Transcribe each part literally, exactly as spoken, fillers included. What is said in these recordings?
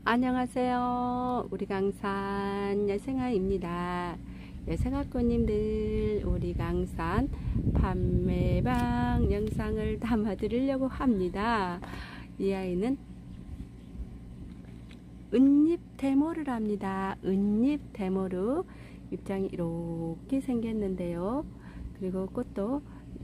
안녕하세요. 우리 강산 여생아입니다. 여생아꾼님들, 우리 강산 판매방 영상을 담아 드리려고 합니다. 이 아이는 은잎 대모를 합니다. 은잎 대모루 입장이 이렇게 생겼는데요. 그리고 꽃도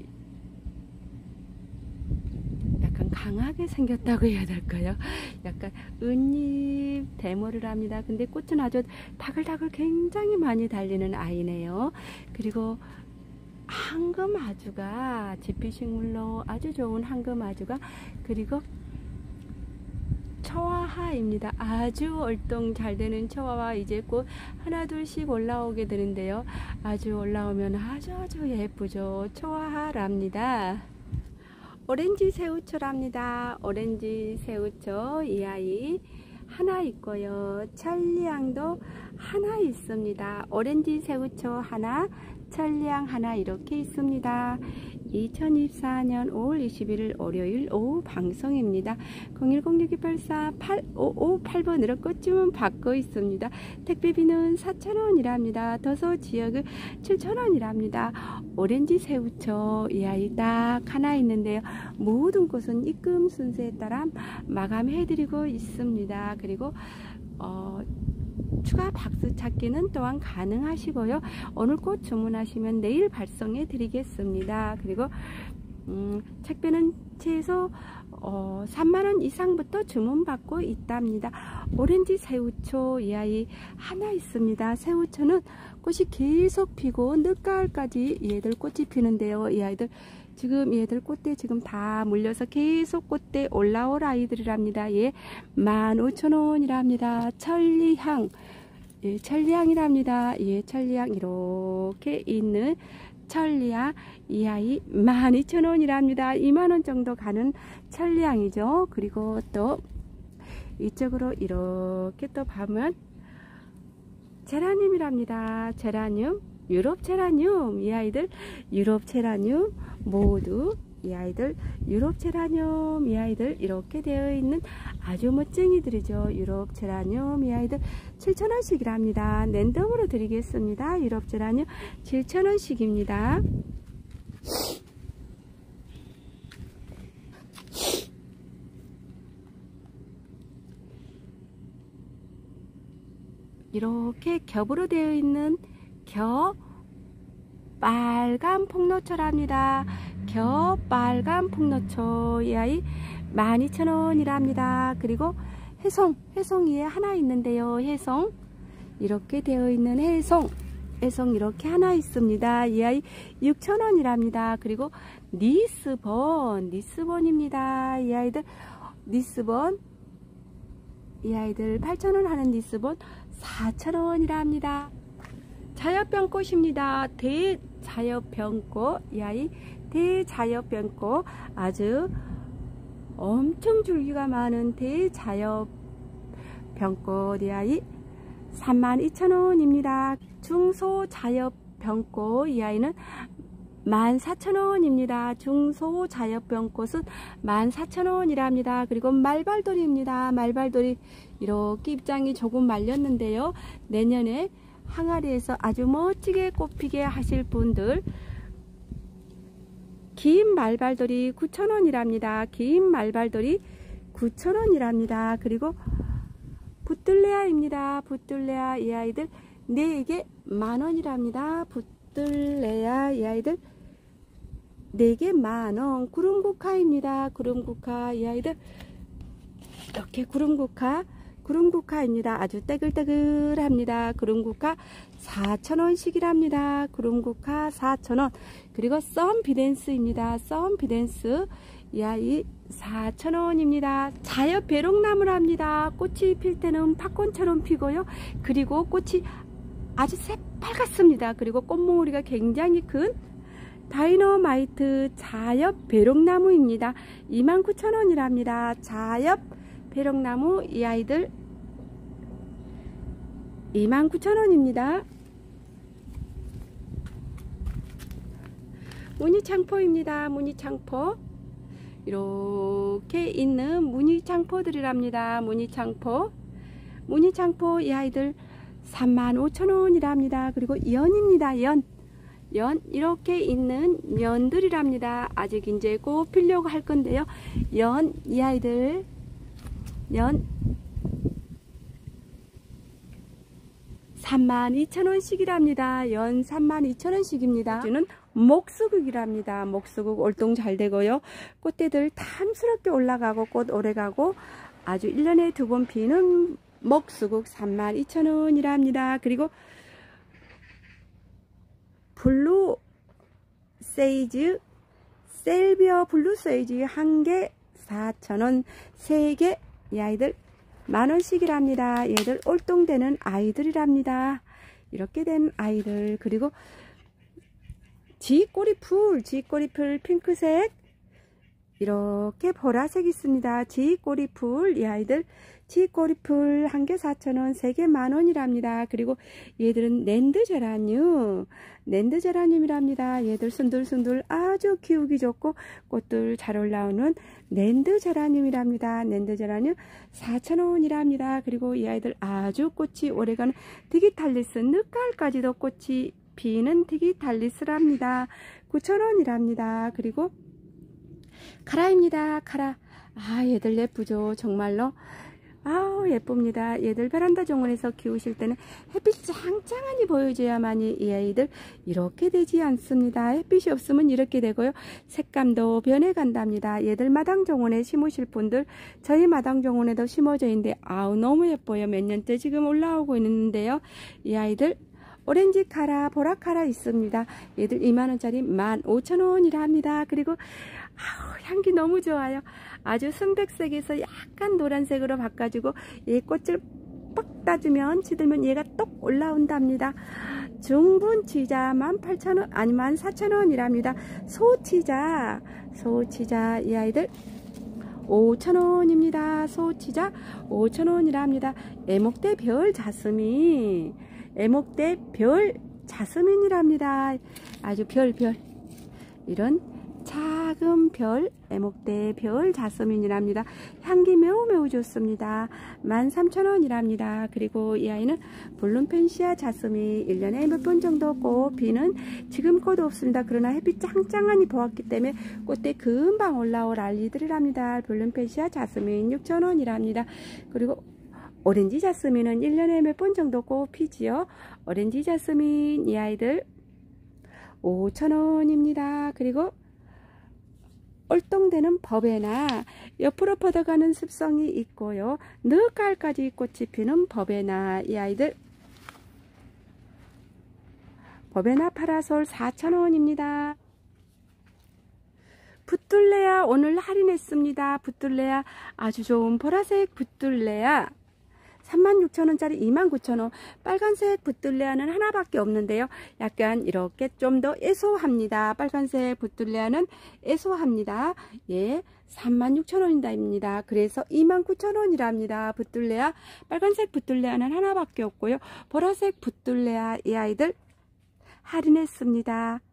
약간 강하게 생겼다고 해야 될까요? 약간 은잎 대모를 합니다. 근데 꽃은 아주 다글다글 굉장히 많이 달리는 아이네요. 그리고 황금아주가 지피식물로 아주 좋은 황금아주가, 그리고 처화하입니다. 아주 월동 잘 되는 처화와 이제 꽃 하나 둘씩 올라오게 되는데요. 아주 올라오면 아주 아주 예쁘죠. 처화하랍니다. 오렌지 새우초랍니다. 오렌지 새우초 이 아이 하나 있고요. 천리향도 하나 있습니다. 오렌지 새우초 하나, 천리향 하나 이렇게 있습니다. 이천이십사 년 오월 이십일일 월요일 오후 방송입니다. 공일공 육이팔사 팔오오팔 번으로 꽃 주문 받고 있습니다. 택배비는 사천 원이랍니다. 도서 지역은 칠천 원이랍니다. 오렌지 새우초 이 아이 딱 하나 있는데요. 모든 꽃은 입금 순서에 따라 마감해드리고 있습니다. 그리고 어, 추가 박스 찾기는 또한 가능하시고요. 오늘 꽃 주문하시면 내일 발송해 드리겠습니다. 그리고 음, 택배는 최소 어, 삼만 원 이상부터 주문받고 있답니다. 오렌지 새우초 이 아이 하나 있습니다. 새우초는 꽃이 계속 피고 늦가을까지 얘들 꽃이 피는데요. 이 아이들 지금 얘들 꽃대 지금 다 물려서 계속 꽃대 올라올 아이들이랍니다. 예, 만 오천 원이랍니다. 천리향, 예, 천리향이랍니다. 예, 천리향 이렇게 있는 천리향 이 아이 만 이천 원이랍니다. 이만 원 정도 가는 천리향이죠. 그리고 또 이쪽으로 이렇게 또 보면 제라늄이랍니다. 제라늄, 유럽 제라늄 이 아이들 유럽 제라늄 모두 이 아이들 유럽 제라늄 이 아이들 이렇게 되어 있는 아주 멋쟁이들이죠. 유럽 제라늄 이 아이들 칠천 원씩이랍니다. 랜덤으로 드리겠습니다. 유럽 제라늄 칠천 원씩입니다. 이렇게 겹으로 되어 있는 겹 빨간 폭로초랍니다. 겹 빨간 폭로초 이 아이 만 이천 원이랍니다. 그리고 해송, 해송이에 하나 있는데요. 해송 이렇게 되어 있는 해송, 해송 이렇게 하나 있습니다. 이 아이 육천 원이랍니다. 그리고 니스본, 니스본입니다. 이 아이들 니스본 이 아이들 팔천 원 하는 니스본 사천 원이랍니다. 자엽병꽃입니다. 대자엽병꽃 이 아이 대자엽병꽃 아주 엄청 줄기가 많은 대자엽병꽃 이 아이 삼만 이천 원입니다. 중소자엽병꽃 이 아이는 만 사천 원입니다. 중소자엽병꽃은 만 사천 원이랍니다. 그리고 말발돌이입니다. 말발돌이 이렇게 입장이 조금 말렸는데요. 내년에 항아리에서 아주 멋지게 꽃피게 하실 분들 긴 말발돌이 구천 원이랍니다. 긴 말발돌이 구천 원이랍니다. 그리고 붓들레아입니다. 붓들레아 이 아이들 네 개 만 원이랍니다. 붓들레아 이 아이들 네 개 만 원. 구름국화입니다. 구름국화 이 아이들 이렇게 구름국화 구름국화입니다. 아주 떼글떼글합니다. 구름국화 사천 원씩이랍니다. 구름국화 사천 원. 그리고 썬비댄스입니다. 썬비댄스 이 아이 사천 원입니다. 자엽 배롱나무랍니다. 꽃이 필 때는 팝콘처럼 피고요. 그리고 꽃이 아주 새빨갛습니다. 그리고 꽃몽우리가 굉장히 큰 다이너마이트 자엽 배롱나무입니다. 이만 구천 원이랍니다. 자엽 배롱나무 이 아이들 이만 구천 원입니다. 무늬창포입니다. 무늬창포 이렇게 있는 무늬창포들이랍니다. 무늬창포 무늬창포 이 아이들 삼만 오천 원이랍니다. 그리고 연입니다. 연. 연 이렇게 있는 연들이랍니다. 아직 이제 꼭 피려고 할 건데요. 연 이 아이들 연 삼만 이천 원씩이랍니다. 연 삼만 이천 원씩입니다. 주는 목수국이랍니다. 목수국 올동 잘 되고요. 꽃대들 탐스럽게 올라가고 꽃 오래가고 아주 일 년에 두 번 피는 목수국 삼만 이천 원이랍니다. 그리고 블루 세이즈 셀비어 블루 세이즈 한 개 사천 원, 세 개 이 아이들 만 원씩이랍니다. 얘들 올동되는 아이들이랍니다. 이렇게 된 아이들. 그리고 지꼬리풀 지꼬리풀 핑크색 이렇게 보라색 있습니다. 지꼬리풀 이 아이들 지꼬리풀 한 개 사천 원, 세 개 만 원이랍니다. 그리고 얘들은 랜드 제라늄, 랜드 제라늄이랍니다. 얘들 순들순들 아주 키우기 좋고 꽃들 잘 올라오는 랜드 제라늄이랍니다. 랜드 제라늄 사천 원이랍니다. 그리고 이 아이들 아주 꽃이 오래가는 디기탈리스, 늦가을까지도 꽃이 피는 디기탈리스랍니다. 구천 원이랍니다. 그리고 카라입니다. 카라. 아, 얘들 예쁘죠. 정말로. 아우, 예쁩니다. 얘들 베란다 정원에서 키우실 때는 햇빛 짱짱하니 보여줘야만이 이 아이들 이렇게 되지 않습니다. 햇빛이 없으면 이렇게 되고요. 색감도 변해간답니다. 얘들 마당 정원에 심으실 분들 저희 마당 정원에도 심어져 있는데 아우, 너무 예뻐요. 몇 년째 지금 올라오고 있는데요. 이 아이들 오렌지 카라, 보라 카라 있습니다. 얘들 이만 원짜리 만 오천 원이라 합니다. 그리고 아우, 향기 너무 좋아요. 아주 순백색에서 약간 노란색으로 바꿔주고 이 꽃을 빡 따주면 치들면 얘가 똑 올라온답니다. 중분치자 만 팔천 원 아니 만 사천 원이랍니다. 소치자 소치자 이 아이들 오천 원입니다. 소치자 오천 원이랍니다. 애목대 별 자스민 애목대 별 자스민이랍니다. 아주 별별 이런 작은 별 애목대 별 자스민이랍니다. 향기 매우 매우 좋습니다. 만 삼천 원이랍니다. 그리고 이 아이는 블룸펜시아 자스민 일 년에 몇 번 정도 꽃 피는 지금 꽃 없습니다. 그러나 햇빛 짱짱하니 보았기 때문에 꽃대 금방 올라올 알리들이랍니다. 블룸펜시아 자스민 육천 원이랍니다. 그리고 오렌지 자스민은 일 년에 몇 번 정도 꽃 피지요. 오렌지 자스민 이 아이들 오천 원입니다. 그리고 올동되는 버베나 옆으로 뻗어가는 습성이 있고요. 늦가을까지 꽃이 피는 버베나 이 아이들 버베나 파라솔 사천 원입니다. 붓둘레아 오늘 할인했습니다. 붓둘레아 아주 좋은 보라색 붓둘레아 삼만 육천 원짜리 이만 구천 원. 빨간색 붓둘레아는 하나밖에 없는데요. 약간 이렇게 좀 더 애소합니다. 빨간색 붓둘레아는 애소합니다. 예, 삼만 육천 원입니다. 그래서 이만 구천 원이랍니다. 붓둘레아 빨간색 붓둘레아는 하나밖에 없고요. 보라색 붓둘레아 이 아이들 할인했습니다.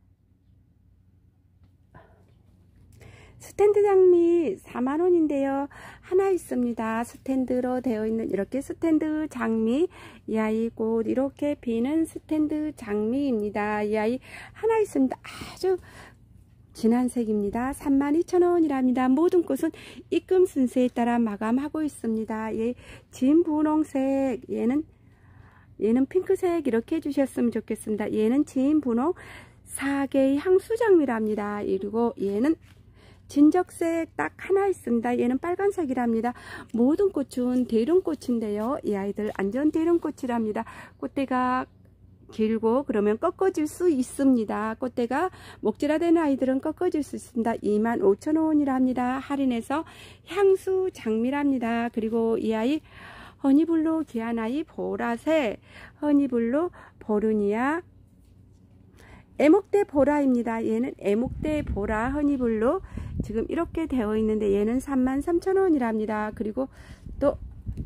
스탠드 장미 사만 원인데요. 하나 있습니다. 스탠드로 되어 있는 이렇게 스탠드 장미 이 아이 꽃 이렇게 피는 스탠드 장미입니다. 이 아이 하나 있습니다. 아주 진한 색입니다. 삼만 이천 원이랍니다. 모든 꽃은 입금 순서에 따라 마감하고 있습니다. 얘 진분홍색 얘는 얘는 핑크색 이렇게 해주셨으면 좋겠습니다. 얘는 진분홍 사 개의 향수장미랍니다. 그리고 얘는 진적색 딱 하나 있습니다. 얘는 빨간색이랍니다. 모든 꽃은 대run꽃인데요. 이 아이들 안전 대run꽃이랍니다. 꽃대가 길고 그러면 꺾어질 수 있습니다. 꽃대가 목질화된 아이들은 꺾어질 수 있습니다. 이만 오천 원이랍니다. 할인해서 향수 장미랍니다. 그리고 이 아이 허니블루 기아나이 보라색 허니블루 보르니아 애목대 보라입니다. 얘는 애목대 보라 허니블루 지금 이렇게 되어 있는데 얘는 삼만 삼천 원이랍니다. 그리고 또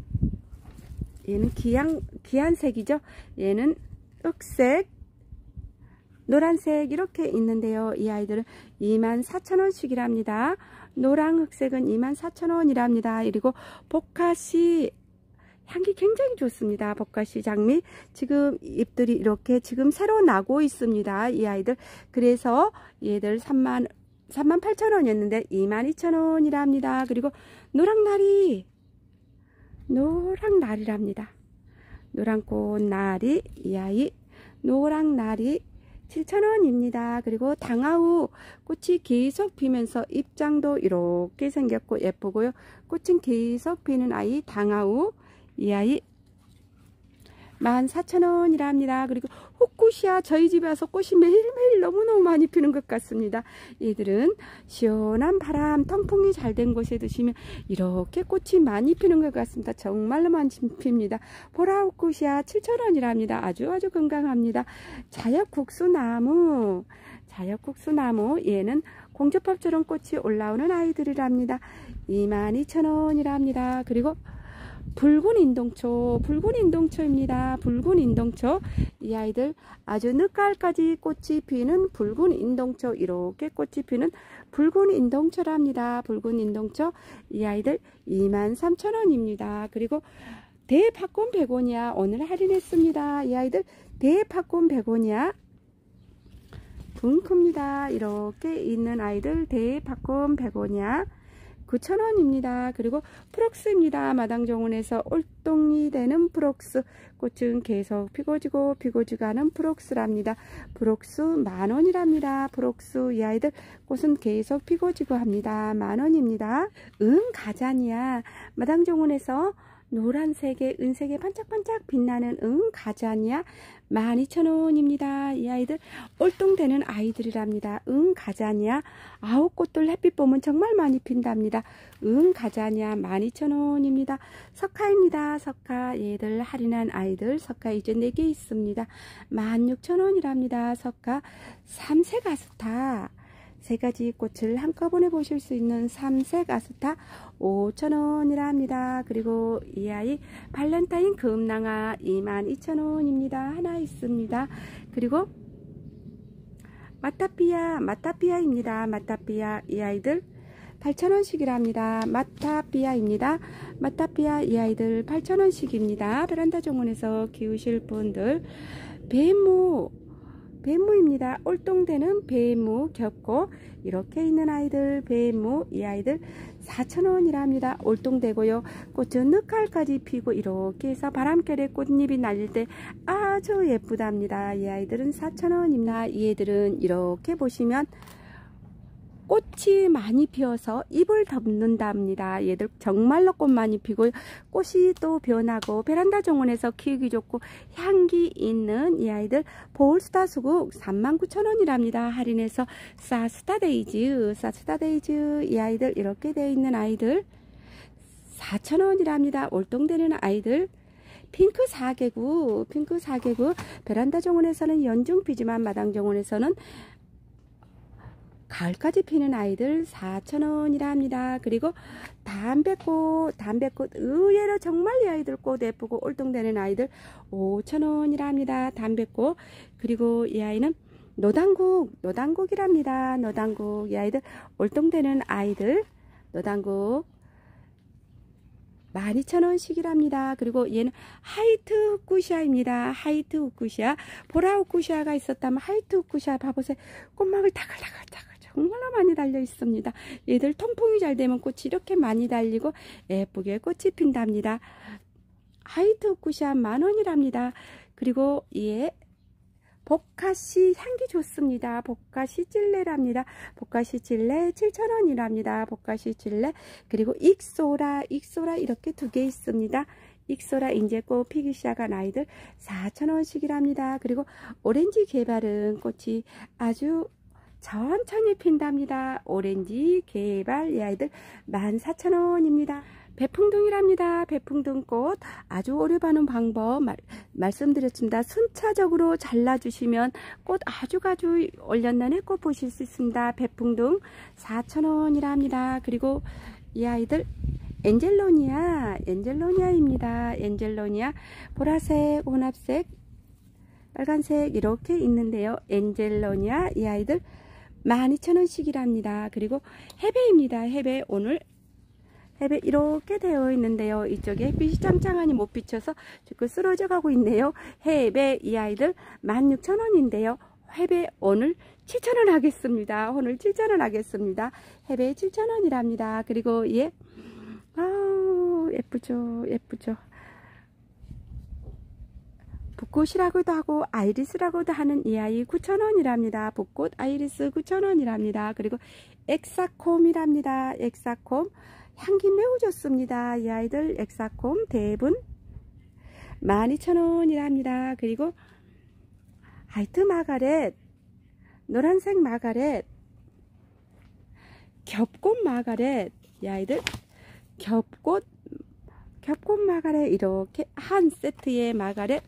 얘는 기양, 기한색이죠. 얘는 흑색, 노란색 이렇게 있는데요. 이 아이들은 이만 사천 원씩이랍니다. 노랑 흑색은 이만 사천 원이랍니다. 그리고 보카시 향기 굉장히 좋습니다. 볶가시 장미 지금 잎들이 이렇게 지금 새로 나고 있습니다. 이 아이들. 그래서 얘들 삼만 팔천 원이었는데 이만 이천 원이랍니다. 그리고 노랑나리 노랑나리랍니다. 노랑꽃 나리 이 아이 노랑나리 칠천 원입니다. 그리고 당아우 꽃이 계속 피면서 잎장도 이렇게 생겼고 예쁘고요. 꽃은 계속 피는 아이 당아우 이 아이 만 사천 원이랍니다. 그리고 호쿠시아 저희 집에 와서 꽃이 매일매일 너무너무 많이 피는 것 같습니다. 얘들은 시원한 바람 통풍이 잘 된 곳에 두시면 이렇게 꽃이 많이 피는 것 같습니다. 정말로 많이 핍니다. 보라 호쿠시아 칠천 원이랍니다. 아주 아주 건강합니다. 자역국수나무 자역국수나무 얘는 공주밥처럼 꽃이 올라오는 아이들이랍니다. 이만 이천 원이랍니다. 그리고 붉은 인동초 붉은 인동초입니다. 붉은 인동초 이 아이들 아주 늦가을까지 꽃이 피는 붉은 인동초 이렇게 꽃이 피는 붉은 인동초랍니다. 붉은 인동초 이 아이들 이만 삼천 원입니다. 그리고 대팝콘 베고니아 오늘 할인했습니다. 이 아이들 대팝콘 베고니아 분 큽니다. 이렇게 있는 아이들 대팝콘 베고니아 구천 원입니다. 그리고 프록스입니다. 마당정원에서 올동이 되는 프록스 꽃은 계속 피고지고 피고지가는 프록스랍니다. 프록스 만 원이랍니다. 프록스 이 아이들 꽃은 계속 피고지고 합니다. 만 원입니다. 은 가자니아 마당정원에서 노란색에 은색에 반짝반짝 빛나는 응 가자니아 만 이천 원입니다. 이 아이들 올동되는 아이들이랍니다. 응 가자니아 아홉 꽃들 햇빛 보면 정말 많이 핀답니다. 응 가자니아 만 이천 원입니다. 석화입니다. 석화 얘들 할인한 아이들 석화 이제 네 개 있습니다. 만 육천 원이랍니다. 석화 삼색 아스타 세 가지 꽃을 한꺼번에 보실 수 있는 삼색 아스타 오천 원이랍니다. 그리고 이 아이 발렌타인 금낭아 이만 이천 원입니다. 하나 있습니다. 그리고 마타피아 마타피아입니다. 마타피아 이 아이들 팔천 원씩이랍니다. 마타피아입니다. 마타피아 이 아이들 팔천 원씩입니다. 베란다 정원에서 키우실 분들 배무 배무입니다. 올동되는 배무 겹고 이렇게 있는 아이들 배무 이 아이들 사천 원이랍니다. 올동되고요. 꽃은 늦가을까지 피고 이렇게 해서 바람결에 꽃잎이 날릴 때 아주 예쁘답니다. 이 아이들은 사천 원입니다. 이 애들은 이렇게 보시면 꽃이 많이 피어서 잎을 덮는답니다. 얘들 정말로 꽃 많이 피고 꽃이 또 변하고 베란다 정원에서 키우기 좋고 향기 있는 이 아이들 보울스타 수국 삼만 구천 원이랍니다. 할인해서 사스타데이즈 사스타데이즈 이 아이들 이렇게 되어 있는 아이들 사천 원이랍니다. 올동되는 아이들 핑크 사개구 핑크 사개구 베란다 정원에서는 연중 피지만 마당 정원에서는 가을까지 피는 아이들 사천 원이랍니다. 그리고 담배꽃 담배꽃 의외로 정말 이 아이들 꽃 예쁘고 올동되는 아이들 오천 원이랍니다. 담배꽃 그리고 이 아이는 노당국 노당국이랍니다. 노당국 이 아이들 올동되는 아이들 노당국 만 이천 원씩이랍니다. 그리고 얘는 하이트 후쿠시아입니다. 하이트 후쿠시아 보라 후쿠시아가 있었다면 하이트 후쿠시아 봐보세요. 꽃막을 다글다글다글 정말로 많이 달려 있습니다. 얘들 통풍이 잘 되면 꽃이 이렇게 많이 달리고 예쁘게 꽃이 핀답니다. 하이트 후쿠시아 만 원이랍니다. 그리고 얘 보카시 향기 좋습니다. 보카시 찔레랍니다. 보카시 찔레 칠천 원이랍니다. 보카시 찔레 그리고 익소라 익소라 이렇게 두 개 있습니다. 익소라 이제 꽃 피기 시작한 아이들 사천 원씩이랍니다. 그리고 오렌지 개발은 꽃이 아주 천천히 핀답니다. 오렌지 개발 이 아이들 만 사천 원입니다. 배풍등이랍니다. 배풍등꽃 아주 오래 바는 방법 말, 말씀드렸습니다. 순차적으로 잘라주시면 꽃 아주 아주 올렸나네 꽃 보실 수 있습니다. 배풍등 사천 원이랍니다. 그리고 이 아이들 엔젤로니아 엔젤로니아입니다. 엔젤로니아 보라색 혼합색 빨간색 이렇게 있는데요. 엔젤로니아 이 아이들 만 이천 원씩이랍니다. 그리고 해배입니다. 해배 오늘 햇빛 이렇게 되어 있는데요. 이쪽에 햇빛이 짱짱하니 못 비쳐서 지금 쓰러져 가고 있네요. 햇빛 이 아이들 만 육천 원인데요. 햇빛 오늘 칠천 원 하겠습니다. 오늘 칠천 원 하겠습니다. 햇빛 칠천 원이랍니다. 그리고 예, 아우 예쁘죠, 예쁘죠. 붓꽃이라고도 하고 아이리스라고도 하는 이 아이 구천 원이랍니다. 붓꽃 아이리스 구천 원이랍니다. 그리고 엑사콤이랍니다. 엑사콤 향기 매우 좋습니다. 이 아이들 엑사콤 대분 만 이천 원이랍니다. 그리고 화이트 마가렛, 노란색 마가렛, 겹꽃 마가렛, 이 아이들 겹꽃 겹꽃 마가렛 이렇게 한 세트의 마가렛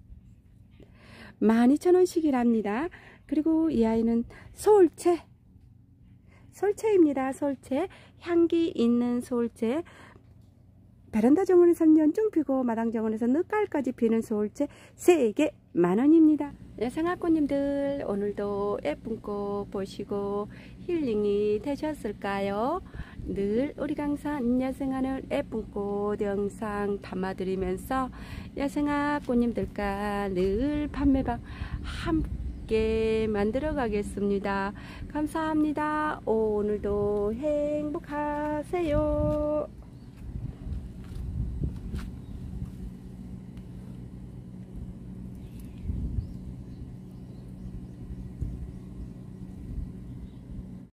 만 이천 원씩이랍니다. 그리고 이 아이는 솔채, 솔채입니다. 솔채, 향기 있는 솔채. 베란다 정원에서는 연중 피고 마당 정원에서 늦가을까지 피는 솔채 세 개 만 원입니다. 야생화꽃님들 오늘도 예쁜 꽃 보시고 힐링이 되셨을까요? 늘 우리 강산 야생화는 예쁜 꽃 영상 담아드리면서 야생화꽃님들과 늘 판매방 함께 만들어 가겠습니다. 감사합니다. 오늘도 행복하세요.